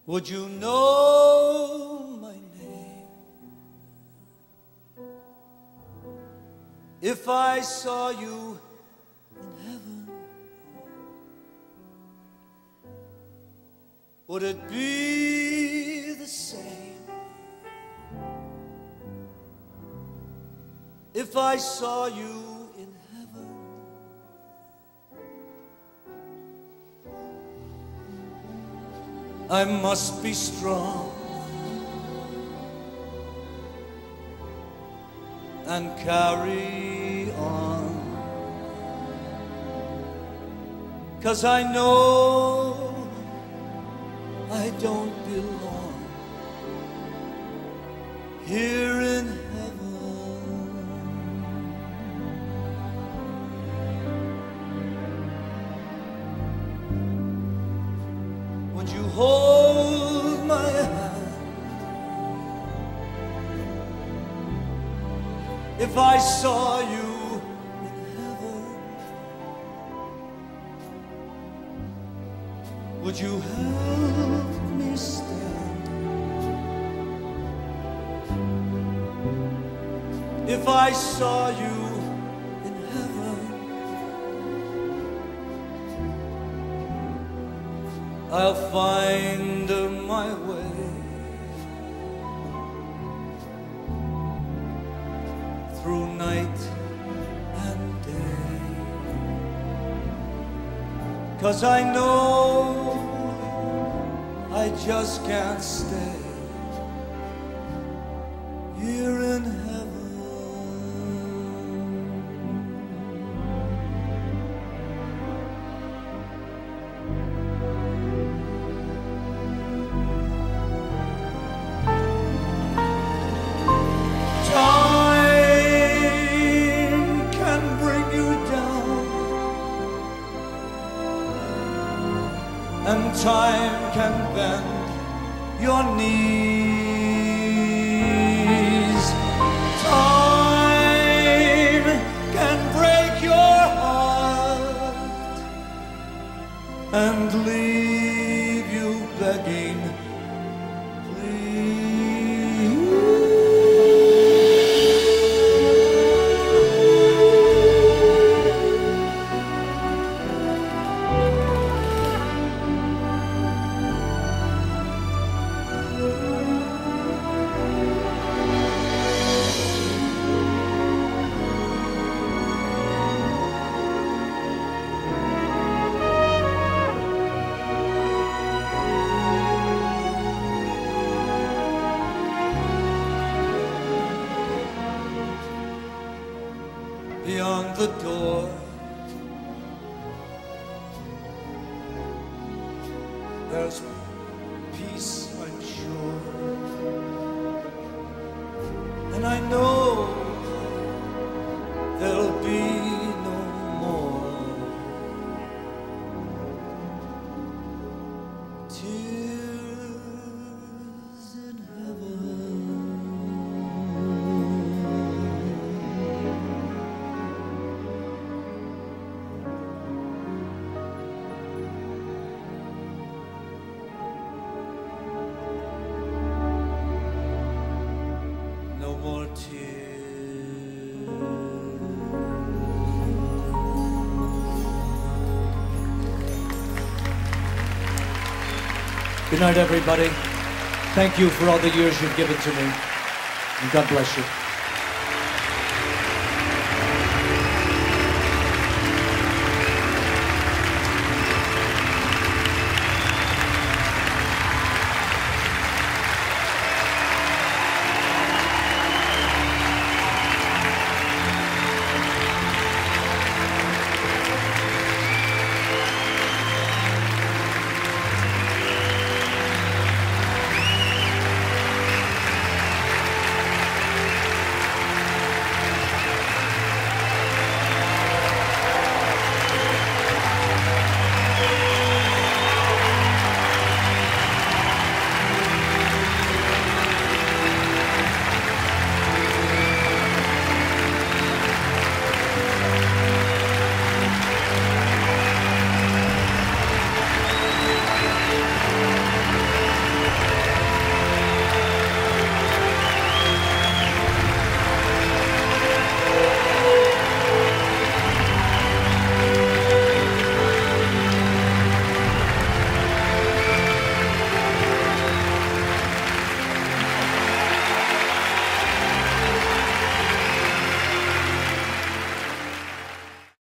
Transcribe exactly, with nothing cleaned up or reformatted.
Would you know my name if I saw you in heaven? Would it be the same if I saw you in heaven? I must be strong and carry on, 'cause I know I don't belong here in heaven. Would you hold my hand if I saw you in heaven? Would you help me stand if I saw you in heaven? I'll find my way through night and day, 'cause I know I just can't stay here in heaven. And time can bend your knees. Time can break your heart and leave you begging, please. Beyond the door, there's peace, I'm sure, and I know there'll be no more tears in heaven. No more tears. Good night, everybody. Thank you for all the years you've given to me, and God bless you.